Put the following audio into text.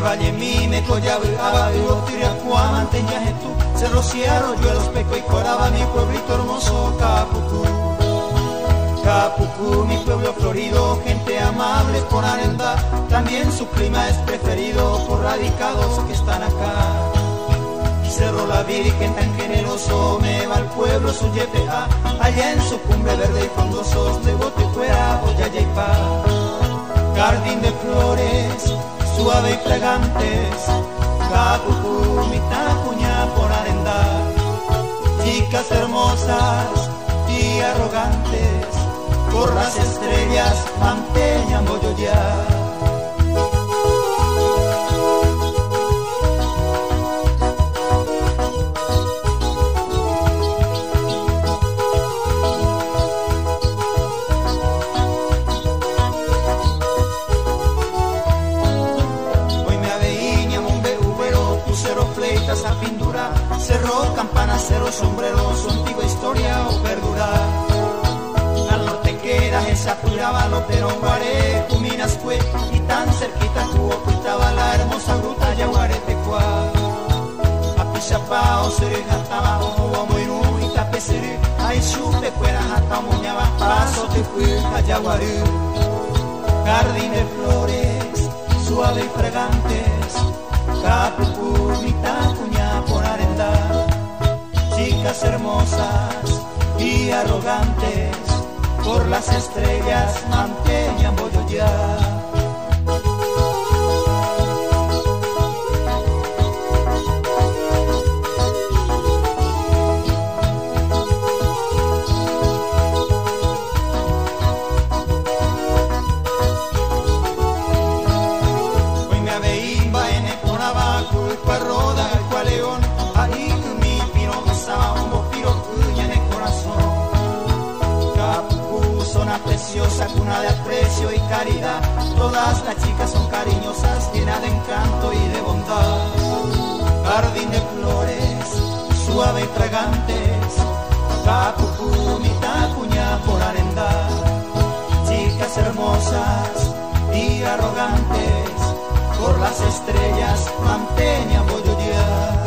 valle mi me collabu abajo tiriacua manteña tú cerro cierro yo los peco y coraba mi pueblito hermoso Capucú. Capucú, mi pueblo florido, gente amable por arenda, también su clima es preferido por radicados que están acá. Cerro la Virgen tan generoso, me va al pueblo su YPA, allá en su cumbre verde y frondosos, de Botecuera, Boyaya y Paz. Jardín de flores, suave y fragantes, Capucú, mi tacuña por arendar. Chicas hermosas y arrogantes, por las estrellas manteñan Boyoyá. A pintura, cerro, campana, cerro, sombrero, su antigua historia o perdurar. Al norte queda esa Purabalo, pero Guaré, Cuminascue, y tan cerquita tu ocultaba la hermosa gruta Yaguaretecuá. Apishapao, Serejataba, Omoiru, y Tapecere, ay chupe, cuera, jata, muñaba, paso, te fui, a Yaguarú. Jardín de flores, suave y fragantes, Capucú, mi tacuña por arendar. Chicas hermosas y arrogantes, por las estrellas manteñan Boyoyá. Preciosa cuna de aprecio y caridad, todas las chicas son cariñosas, llenas de encanto y de bondad. Jardín de flores, suave y fragantes, Capucú, mi tacuña por arendar. Chicas hermosas y arrogantes, por las estrellas manteñan Boyoyá.